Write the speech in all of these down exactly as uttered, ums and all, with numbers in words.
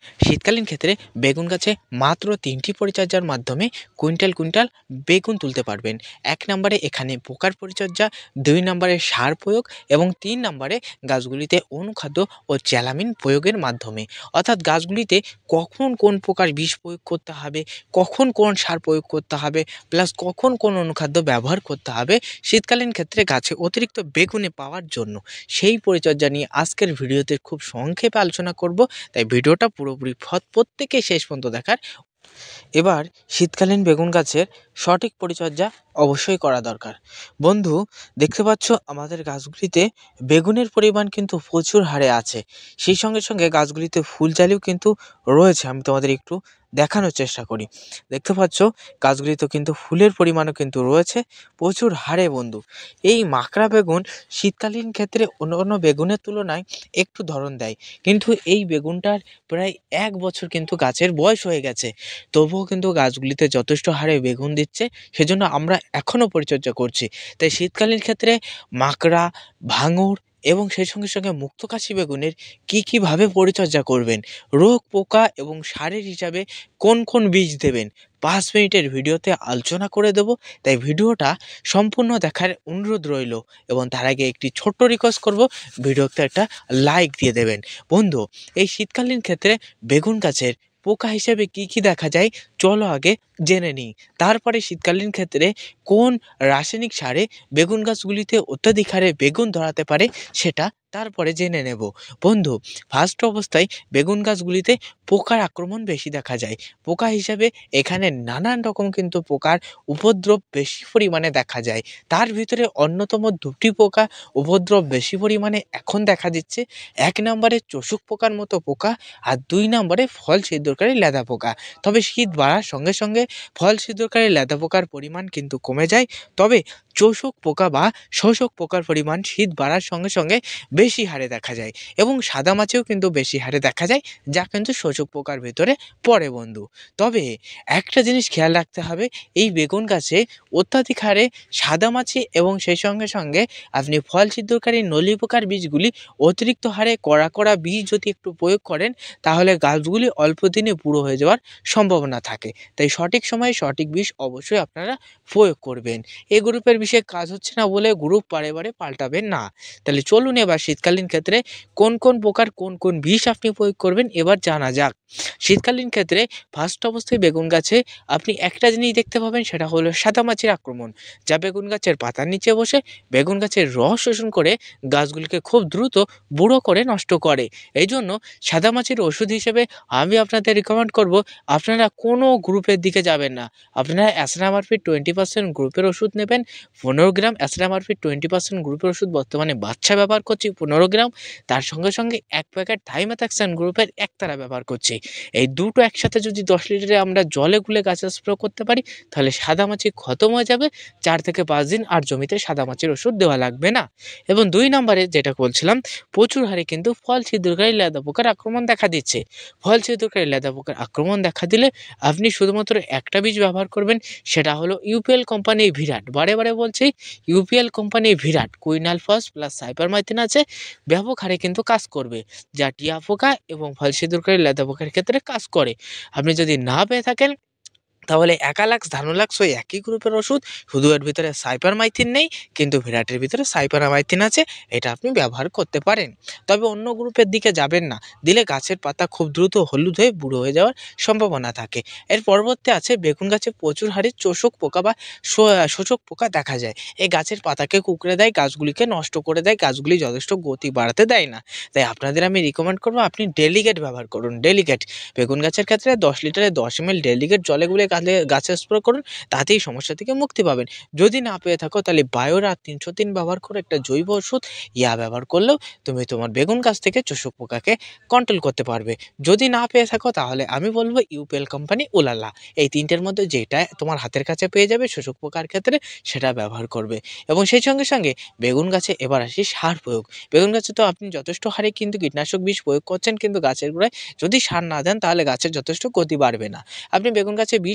শীতকালীন ক্ষেত্রে বেগুন গাছে মাত্র তিনটি পরিচর্যার মাধ্যমে কুইন্টাল কুইন্টাল বেগুন তুলতে পারবেন। এক নম্বরে এখানে পোকার পরিচর্যা, দুই নম্বরে সার প্রয়োগ এবং তিন নম্বরে গাছগুলিতে অনুখাদ্য ও জ্যালামিন প্রয়োগের মাধ্যমে। অর্থাৎ গাছগুলিতে কখন কোন প্রকার বিষ প্রয়োগ করতে হবে, কখন কোন সার প্রয়োগ করতে হবে, প্লাস কখন কোন অনুখাদ্য ব্যবহার করতে হবে শীতকালীন ক্ষেত্রে গাছে অতিরিক্ত বেগুনে পাওয়ার জন্য, সেই পরিচর্যা নিয়ে আজকের ভিডিওতে খুব সংক্ষেপে আলোচনা করব। তাই ভিডিওটা পুরোপুরি প্রত্যেকে শেষ পর্যন্ত দেখার। এবার শীতকালীন বেগুন গাছের সঠিক পরিচর্যা অবশ্যই করা দরকার। বন্ধু, দেখতে পাচ্ছ আমাদের গাছগুলিতে বেগুনের পরিমাণ কিন্তু প্রচুর হারে আছে, সেই সঙ্গে সঙ্গে গাছগুলিতে ফুলজালিও কিন্তু রয়েছে। আমি তোমাদের একটু দেখানোর চেষ্টা করি। দেখতে পাচ্ছ গাছগুলিতে কিন্তু ফুলের পরিমাণও কিন্তু রয়েছে প্রচুর হারে। বন্ধু, এই মাকড়া বেগুন শীতকালীন ক্ষেত্রে অন্য অন্য বেগুনের তুলনায় একটু ধরন দেয়, কিন্তু এই বেগুনটার প্রায় এক বছর কিন্তু গাছের বয়স হয়ে গেছে, তবুও কিন্তু গাছগুলিতে যথেষ্ট হারে বেগুন দিচ্ছে। সেজন্য আমরা এখনও পরিচর্যা করছি। তাই শীতকালীন ক্ষেত্রে মাকড়া, ভাঙর এবং সেই সঙ্গে সঙ্গে মুক্তকাশী বেগুনের কী কীভাবে পরিচর্যা করবেন, রোগ পোকা এবং সারের হিসাবে কোন কোন বীজ দেবেন, পাঁচ মিনিটের ভিডিওতে আলোচনা করে দেব। তাই ভিডিওটা সম্পূর্ণ দেখার অনুরোধ রইল এবং তার আগে একটি ছোট্ট রিকোয়েস্ট করব, ভিডিওতে একটা লাইক দিয়ে দেবেন। বন্ধু, এই শীতকালীন ক্ষেত্রে বেগুন গাছের পোকা হিসেবে কি কি দেখা যায় চলো আগে জেনে নিই। তারপরে শীতকালীন ক্ষেত্রে কোন রাসায়নিক সারে বেগুন গাছগুলিতে অত্যাধিক হারে বেগুন ধরাতে পারে সেটা তারপরে জেনে নেব। বন্ধু, ফার্স্ট অবস্থায় বেগুন গাছগুলিতে পোকার আক্রমণ বেশি দেখা যায়। পোকা হিসাবে এখানে নানান রকম কিন্তু পোকার উপদ্রব বেশি পরিমাণে দেখা যায়। তার ভিতরে অন্যতম দুটি পোকা উপদ্রব বেশি পরিমাণে এখন দেখা দিচ্ছে। এক নম্বরে চোষক পোকার মতো পোকা, আর দুই নম্বরে ফল ছিদ্রকারী লেদা পোকা। তবে শীত বাড়ার সঙ্গে সঙ্গে ফল ছিদ্রকারী লেদা পোকার পরিমাণ কিন্তু কমে যায়, তবে চোষক পোকা বা শোষক পোকার পরিমাণ শীত বাড়ার সঙ্গে সঙ্গে বেশি হারে দেখা যায় এবং সাদা মাছিও কিন্তু বেশি হারে দেখা যায়, যা কিন্তু শোষক পোকার ভেতরে পড়ে। বন্ধু, তবে একটা জিনিস খেয়াল রাখতে হবে, এই বেগুন গাছে অত্যাধিক হারে সাদা মাছি এবং সেই সঙ্গে সঙ্গে আপনি ফল ছিদ্রকারী নলি পোকার বীজগুলি অতিরিক্ত হারে কড়া কড়া বীজ যদি একটু প্রয়োগ করেন, তাহলে গাছগুলি অল্প দিনে বুড়ো হয়ে যাওয়ার সম্ভাবনা থাকে। তাই সঠিক সময়ে সঠিক বিষ অবশ্যই আপনারা প্রয়োগ করবেন। এই গ্রুপের বিষয়ে কাজ হচ্ছে না বলে গ্রুপ বারে বারে পাল্টাবেন না। তাহলে চলুন এবার শীতকালীন ক্ষেত্রে কোন কোন প্রকার কোন কোন বিষ আপনি প্রয়োগ করবেন এবার জানা যাক। শীতকালীন ক্ষেত্রে ফার্স্ট অবস্থায় বেগুন গাছে আপনি একটা জিনিস দেখতে পাবেন, সেটা হলো সাদা মাছির আক্রমণ, যা বেগুন গাছের পাতার নিচে বসে বেগুন গাছের রস শোষণ করে গাছগুলিকে খুব দ্রুত বুড়ো করে নষ্ট করে। এই জন্য সাদা মাছির ওষুধ হিসেবে আমি আপনাদের রিকমেন্ড করব, আপনারা কোনো গ্রুপের দিকে যাবেন না। আপনারা অ্যাসরামারফিট টোয়েন্টি পার্সেন্ট গ্রুপের ওষুধ নেবেন, পনেরো গ্রাম অ্যাসরামারফিট টোয়েন্টি পার্সেন্ট গ্রুপের ওষুধ বর্তমানে বাচ্চা ব্যবহার করছি পনেরো গ্রাম, তার সঙ্গে সঙ্গে এক প্যাকেট থাইমেথাক্সান গ্রুপের একতারা ব্যবহার করছি। এই দুটো একসাথে যদি দশ লিটারে আমরা জলে গুলে গাছে স্প্রে করতে পারি, তাহলে সাদা মাছি খতম হয়ে যাবে। চার থেকে পাঁচ দিন আর জমিতে সাদা মাছির ওষুধ দেওয়া লাগবে না। এবং দুই নম্বরে যেটা বলছিলাম, প্রচুর হারে কিন্তু ফল ছিদ্রকারী লেদা পোকার আক্রমণ দেখা দিচ্ছে। ফল ছিদ্রকারী লেদা পোকার আক্রমণ দেখা দিলে আপনি শুধুমাত্র একটা বীজ ব্যবহার করবেন, সেটা হলো ইউপিএল কোম্পানির ভিরাট। বারে বারে বলছি, ইউপিএল কোম্পানির ভিরাট কুইনাল ফস প্লাস সাইপারমাইথিন আছে, ব্যাপক হারে কিন্তু কাজ করবে, যা টিয়া পোকা এবং ফল ছিদ্রকারী লেদা পোকার ক্ষেত্রে কাজ করে। আপনি যদি না পেয়ে থাকেন, তাহলে একালাক্স ধানুলাক্স ওই একই গ্রুপের ওষুধ, শুধু এর ভিতরে সাইপারমাইথিন নেই, কিন্তু ভিরাটের ভিতরে সাইপারমাইথিন আছে, এটা আপনি ব্যবহার করতে পারেন। তবে অন্য গ্রুপের দিকে যাবেন না, দিলে গাছের পাতা খুব দ্রুত হলুদ হয়ে বুড়ো হয়ে যাওয়ার সম্ভাবনা থাকে। এর পরবর্তী আছে বেগুন গাছে প্রচুর হারে চোষক পোকা বা শোষক পোকা দেখা যায়। এই গাছের পাতাকে কুঁকড়ে দেয়, গাছগুলিকে নষ্ট করে দেয়, গাছগুলি যথেষ্ট গতি বাড়াতে দেয় না। তাই আপনাদের আমি রিকমেন্ড করবো, আপনি ডেলিগেট ব্যবহার করুন। ডেলিগেট বেগুন গাছের ক্ষেত্রে দশ লিটারে দশ এম এল ডেলিগেট জলে গুলে গালে গাছে স্প্রে করুন, তাতেই সমস্যা থেকে মুক্তি পাবেন। যদি না পেয়ে থাকো, তাহলে বায়োরা তিনশো তিন ব্যবহার করে একটা জৈব ওষুধ ইয়া ব্যবহার করলেও তুমি তোমার বেগুন গাছ থেকে চোষক পোকাকে কন্ট্রোল করতে পারবে। যদি না পেয়ে থাকো, তাহলে আমি বলবো ইউপিএল কোম্পানি উলালা, এই তিনটের মধ্যে যেটা তোমার হাতের কাছে পেয়ে যাবে শোষক পোকার ক্ষেত্রে, সেটা ব্যবহার করবে। এবং সেই সঙ্গে সঙ্গে বেগুন গাছে এবার আসি সার প্রয়োগ। বেগুন গাছে তো আপনি যথেষ্ট হারে কিন্তু কীটনাশক বিষ প্রয়োগ করছেন, কিন্তু গাছের গোড়ায় যদি সার না দেন, তাহলে গাছের যথেষ্ট গতি বাড়বে না। আপনি বেগুন গাছে বিষ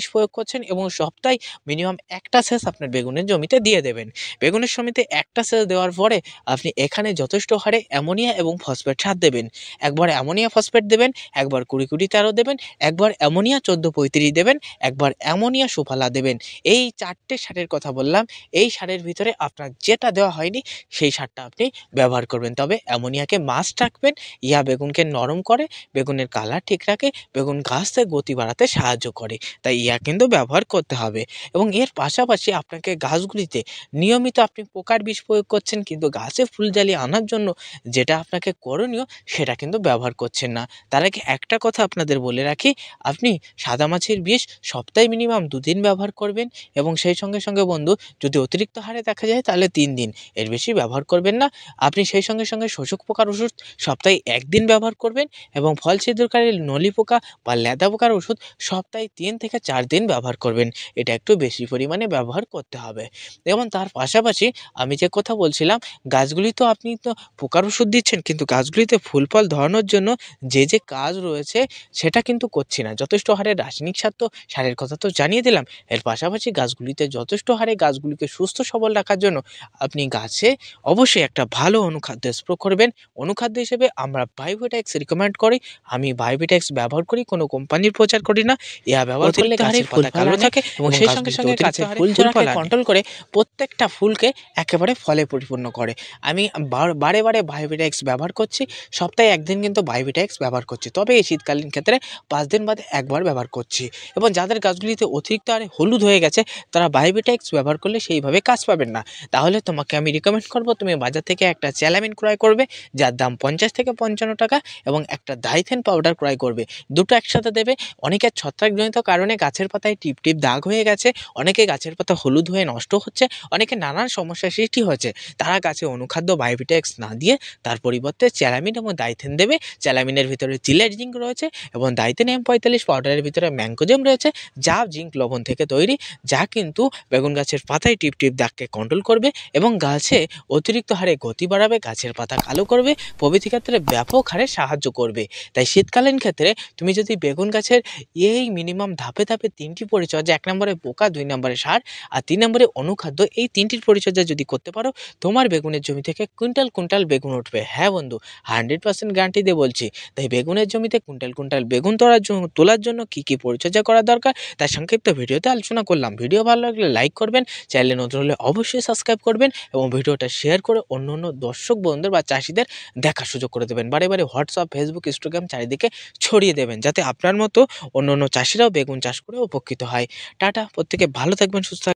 বিষ প্রয়োগ করছেন এবং সপ্তাহে মিনিমাম একটা সেচ আপনার বেগুনের জমিতে দিয়ে দেবেন। বেগুনের জমিতে একটা সেচ দেওয়ার পরে আপনি এখানে যথেষ্ট হারে অ্যামোনিয়া এবং ফসফেট সার দেবেন। একবার অ্যামোনিয়া ফসফেট দেবেন, একবার কুড়ি কুড়ি তেরো দেবেন, একবার অ্যামোনিয়া চোদ্দো পঁয়ত্রিশ দেবেন, একবার অ্যামোনিয়া সুফলা দেবেন। এই চারটে সারের কথা বললাম। এই সারের ভিতরে আপনার যেটা দেওয়া হয়নি সেই সারটা আপনি ব্যবহার করবেন। তবে অ্যামোনিয়াকে মাস্ট রাখবেন। ইহা বেগুনকে নরম করে, বেগুনের কালার ঠিক রাখে, বেগুন গাছকে গতি বাড়াতে সাহায্য করে। তাই ইহা কিন্তু ব্যবহার করতে হবে এবং এর পাশাপাশি আপনাকে গাছগুলিতে নিয়মিত আপনি পোকার বিষ প্রয়োগ করছেন কিন্তু গাছে ফুলজালি আনার জন্য যেটা আপনাকে করণীয় সেটা কিন্তু ব্যবহার করছেন না। তার আগে একটা কথা আপনাদের বলে রাখি, আপনি সাদামাছির বিষ সপ্তাহে মিনিমাম দুদিন ব্যবহার করবেন এবং সেই সঙ্গে সঙ্গে বন্ধু যদি অতিরিক্ত হারে দেখা যায় তাহলে তিন দিন, এর বেশি ব্যবহার করবেন না। আপনি সেই সঙ্গে সঙ্গে শোষক পোকার ওষুধ সপ্তাহে একদিন ব্যবহার করবেন এবং ফল ছিদ্রকারী নলি পোকা বা লেদা পোকার ওষুধ সপ্তাহে তিন থেকে চার দিন ব্যবহার করবেন। এটা একটু বেশি পরিমাণে ব্যবহার করতে হবে এবং তার পাশাপাশি আমি যে কথা বলছিলাম, গাছগুলি তো আপনি তো পোকার ওষুধ দিচ্ছেন কিন্তু গাছগুলিতে ফুল ফল ধরানোর জন্য যে যে কাজ রয়েছে সেটা কিন্তু করছি না। যথেষ্ট হারে রাসায়নিক সার তো সারের কথা তো জানিয়ে দিলাম। এর পাশাপাশি গাছগুলিতে যথেষ্ট হারে গাছগুলিকে সুস্থ সবল রাখার জন্য আপনি গাছে অবশ্যই একটা ভালো অনুখাদ্য স্প্রে করবেন। অনুখাদ্য হিসেবে আমরা বায়োভিটা-এক্স রিকমেন্ড করি। আমি বায়োভিটা-এক্স ব্যবহার করি, কোনো কোম্পানির প্রচার করি না। ইহা ব্যবহার করলে গাছের পাতা কালো থাকে এবং সেই সঙ্গে সঙ্গে গাছের ফুল ঝরাকে কন্ট্রোল করে প্রত্যেকটা ফুলকে একেবারে ফলে পরিপূর্ণ করে। আমি বার- বারে বারে বায়োভিটা-এক্স ব্যবহার করছি। সপ্তাহে একদিন কিন্তু বায়োভিটা-এক্স ব্যবহার করছি, তবে এই শীতকালীন ক্ষেত্রে পাঁচ দিন বাদে একবার ব্যবহার করছি। এবং যাদের গাছগুলিতে অতিরিক্ত হারে হলুদ হয়ে গেছে তারা বায়োভিটা-এক্স ব্যবহার করলে সেইভাবে কাজ পাবেন না। তাহলে তোমাকে আমি রিকমেন্ড করব তুমি বাজার থেকে একটা চ্যালামিন ক্রয় করবে যার দাম পঞ্চাশ থেকে পঞ্চান্ন টাকা এবং একটা ডাইথেন পাউডার ক্রয় করবে। দুটো একসাথে দেবে। অনেকের ছত্রাকজনিত কারণে গাছের পাতায় টিপ টিপ দাগ হয়ে গেছে, অনেকে গাছের পাতা হলুদ হয়ে নষ্ট হচ্ছে, অনেকে নানান সমস্যার সৃষ্টি হয়েছে। তারা গাছে অনুখাদ্য বায়োভিটা-এক্স না দিয়ে তার পরিবর্তে চ্যালামিন এবং ডাইথেন দেবে। চ্যালামিনের ভিতরে চিলেট জিঙ্ক রয়েছে এবং ডাইথেন এম পঁয়তাল্লিশ পাউডারের ভিতরে ম্যাঙ্কোজেম রয়েছে, যা জিঙ্ক লবণ থেকে তৈরি, যা কিন্তু বেগুন গাছের পাতায় টিপ টিপ দাগকে কন্ট্রোল করবে এবং গাছে অতিরিক্ত হারে গতি বাড়াবে, গাছের পাতা কালো করবে, প্রভৃতি ক্ষেত্রে ব্যাপক হারে সাহায্য করবে। তাই শীতকালীন ক্ষেত্রে তুমি যদি বেগুন গাছের এই মিনিমাম ধাপে ধাপে তিনটি পরিচর্যা, এক নম্বরে পোকা, দুই নম্বরে সার আর তিন নম্বরে অনুখাদ্য, এই তিনটির পরিচর্যা যদি করতে পারো তোমার বেগুনের জমি থেকে কুইন্টাল কুইন্টাল বেগুন উঠবে। হ্যাঁ বন্ধু, হান্ড্রেড পার্সেন্ট গ্যারান্টি দিয়ে বলছি। তাই বেগুনের জমিতে কুইন্টাল কুইন্টাল বেগুন তোলার জন্য তোলার জন্য কী কী পরিচর্যা করা দরকার তার সংক্ষিপ্ত ভিডিওতে আলোচনা করলাম। ভিডিও ভালো লাগলে লাইক করবেন, চ্যানেলে নতুন হলে অবশ্যই সাবস্ক্রাইব করবেন এবং ভিডিওটা শেয়ার করে অন্য অন্য দর্শক বন্ধুদের বা চাষিদের দেখার সুযোগ করে দেবেন। বারে বারে হোয়াটসঅ্যাপ, ফেসবুক, ইনস্টাগ্রাম চারিদিকে ছড়িয়ে দেবেন যাতে আপনার মতো অন্য অন্য চাষিরাও বেগুন চাষ করে উপকৃত হয়। টাটা, প্রত্যেকে ভালো থাকবেন, সুস্থ থাকবেন।